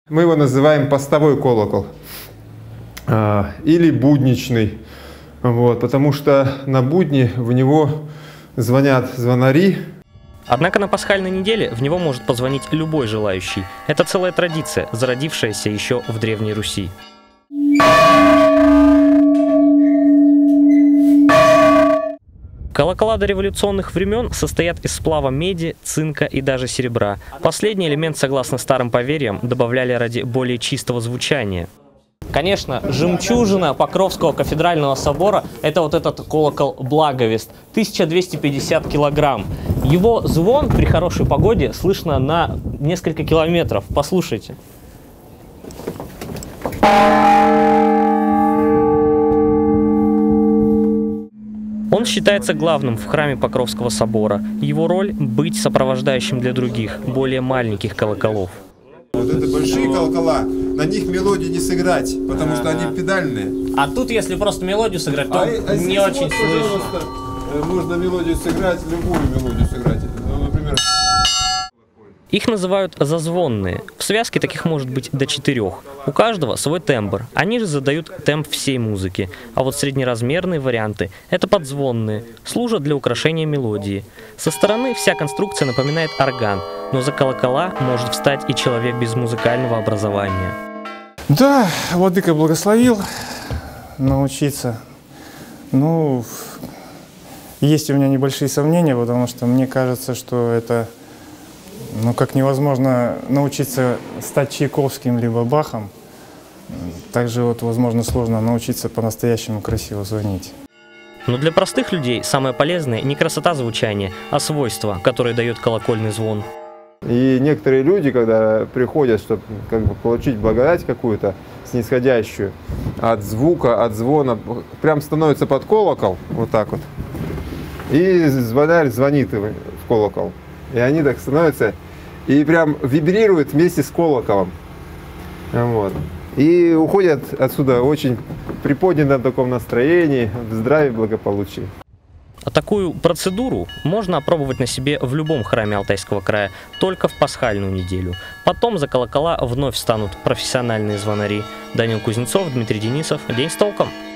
Мы его называем постовой колокол или будничный, вот, потому что на будни в него звонят звонари. Однако на пасхальной неделе в него может позвонить любой желающий. Это целая традиция, зародившаяся еще в Древней Руси. Колокола дореволюционных времен состоят из сплава меди, цинка и даже серебра. Последний элемент, согласно старым поверьям, добавляли ради более чистого звучания. Конечно, жемчужина Покровского кафедрального собора – это вот этот колокол «Благовест», 1250 килограмм. Его звон при хорошей погоде слышно на несколько километров. Послушайте. Он считается главным в храме Покровского собора. Его роль – быть сопровождающим для других, более маленьких колоколов. Вот это большие колокола, на них мелодию не сыграть, потому что они педальные. А тут, если просто мелодию сыграть, то не очень вот, слышно. Можно мелодию сыграть, любую мелодию сыграть. Ну, например... Их называют зазвонные. В связке таких может быть до 4. У каждого свой тембр. Они же задают темп всей музыки. А вот среднеразмерные варианты – это подзвонные, служат для украшения мелодии. Со стороны вся конструкция напоминает орган, но за колокола может встать и человек без музыкального образования. Да, владыка благословил научиться. Ну, есть у меня небольшие сомнения, потому что мне кажется, что это... Ну, как невозможно научиться стать Чайковским либо Бахом, также вот, возможно, сложно научиться по-настоящему красиво звонить. Но для простых людей самое полезное не красота звучания, а свойства, которые дает колокольный звон. И некоторые люди, когда приходят, чтобы как бы получить благодать какую-то снисходящую от звука, от звона, прям становятся под колокол, вот так вот, и звонарь звонит в колокол. И они так становятся и прям вибрируют вместе с колоколом. Вот. И уходят отсюда очень приподнятом таком настроении, в здравии, благополучии. А такую процедуру можно опробовать на себе в любом храме Алтайского края, только в пасхальную неделю. Потом за колокола вновь станут профессиональные звонари. Данил Кузнецов, Дмитрий Денисов. День с толком!